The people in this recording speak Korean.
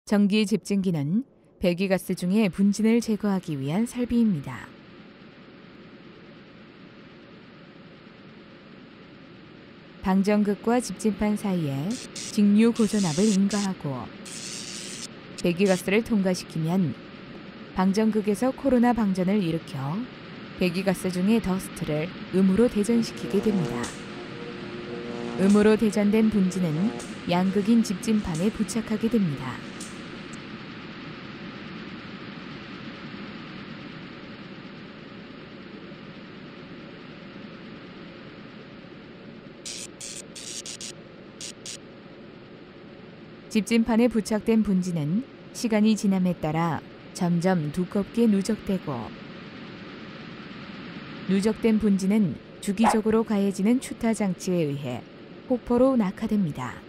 전기 집진기는 배기가스 중에 분진을 제거하기 위한 설비입니다. 방전극과 집진판 사이에 직류 고전압을 인가하고 배기가스를 통과시키면 방전극에서 코로나 방전을 일으켜 배기가스 중의 더스트를 음으로 대전시키게 됩니다. 음으로 대전된 분진은 양극인 집진판에 부착하게 됩니다. 집진판에 부착된 분진은 시간이 지남에 따라 점점 두껍게 누적되고 누적된 분진은 주기적으로 가해지는 추타 장치에 의해 폭포로 낙하됩니다.